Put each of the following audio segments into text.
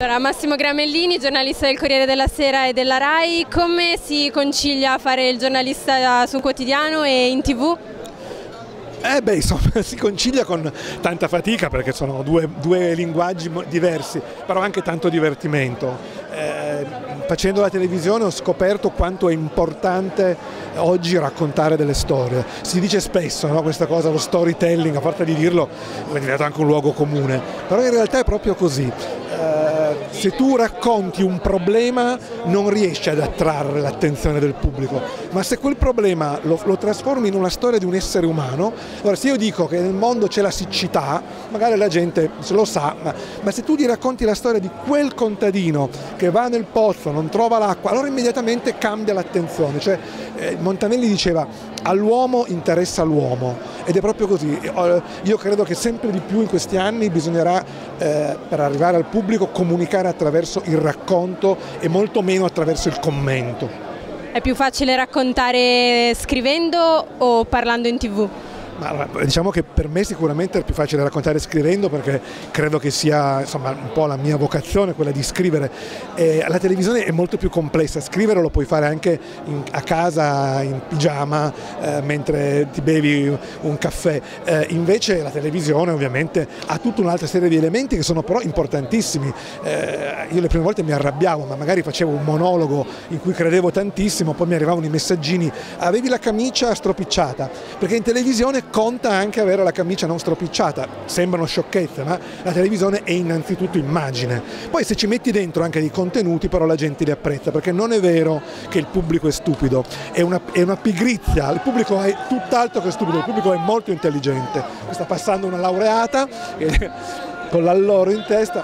Allora, Massimo Gramellini, giornalista del Corriere della Sera e della RAI, come si concilia fare il giornalista su un quotidiano e in TV? Insomma, si concilia con tanta fatica perché sono due linguaggi diversi, però anche tanto divertimento. Facendo la televisione ho scoperto quanto è importante oggi raccontare delle storie. Si dice spesso, no, questa cosa, lo storytelling, a parte di dirlo, è diventato anche un luogo comune, però in realtà è proprio così. Se tu racconti un problema non riesci ad attrarre l'attenzione del pubblico, ma se quel problema lo trasformi in una storia di un essere umano, allora se io dico che nel mondo c'è la siccità, magari la gente se lo sa, ma se tu gli racconti la storia di quel contadino che va nel pozzo, non trova l'acqua, allora immediatamente cambia l'attenzione. Cioè, Montanelli diceva: all'uomo interessa l'uomo, ed è proprio così. Io credo che sempre di più in questi anni bisognerà, per arrivare al pubblico, comunicare attraverso il racconto e molto meno attraverso il commento. È più facile raccontare scrivendo o parlando in TV? Ma diciamo che per me sicuramente è più facile raccontare scrivendo, perché credo che sia, insomma, un po' la mia vocazione quella di scrivere. La televisione è molto più complessa, scrivere lo puoi fare anche a casa in pigiama mentre ti bevi un caffè, invece la televisione ovviamente ha tutta un'altra serie di elementi che sono però importantissimi. Io le prime volte mi arrabbiavo, ma magari facevo un monologo in cui credevo tantissimo, poi mi arrivavano i messaggini: avevi la camicia stropicciata, perché in televisione conta anche avere la camicia non stropicciata. Sembrano sciocchezze, ma la televisione è innanzitutto immagine. Poi se ci metti dentro anche dei contenuti, però la gente li apprezza, perché non è vero che il pubblico è stupido, è una pigrizia. Il pubblico è tutt'altro che stupido, il pubblico è molto intelligente. Sta passando una laureata con l'alloro in testa.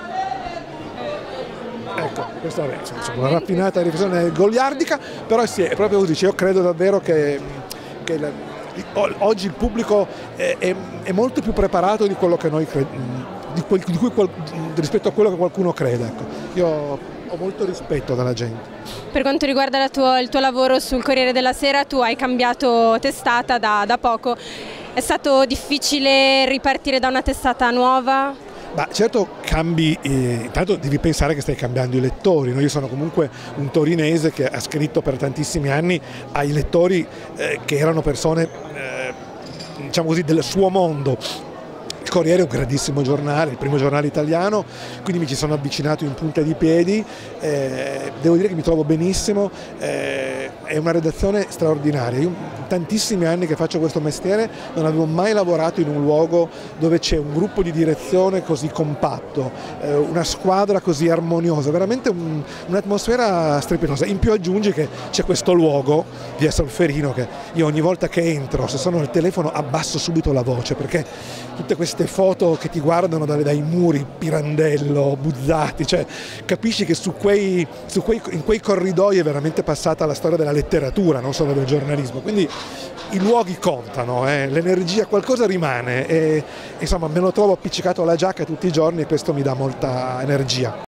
Ecco, questa è una raffinata riflessione goliardica, però sì, è proprio così. Io credo davvero che oggi il pubblico è molto più preparato di quello che noi rispetto a quello che qualcuno crede. Ecco. Io ho molto rispetto dalla gente. Per quanto riguarda il tuo lavoro sul Corriere della Sera, tu hai cambiato testata da poco. È stato difficile ripartire da una testata nuova? Ma certo cambi, intanto devi pensare che stai cambiando i lettori, no? Io sono comunque un torinese che ha scritto per tantissimi anni ai lettori che erano persone, diciamo così, del suo mondo. Il Corriere è un grandissimo giornale, il primo giornale italiano, quindi mi ci sono avvicinato in punta di piedi, devo dire che mi trovo benissimo, è una redazione straordinaria. Io tantissimi anni che faccio questo mestiere non avevo mai lavorato in un luogo dove c'è un gruppo di direzione così compatto, una squadra così armoniosa, veramente un'atmosfera strepitosa. In più aggiungi che c'è questo luogo, via Solferino, che io ogni volta che entro, se sono al telefono, abbasso subito la voce, perché tutte queste foto che ti guardano dai muri, Pirandello, Buzzati, cioè capisci che in quei corridoi è veramente passata la storia della letteratura, non solo del giornalismo. Quindi i luoghi contano, l'energia, qualcosa rimane, e insomma me lo trovo appiccicato alla giacca tutti i giorni, e questo mi dà molta energia.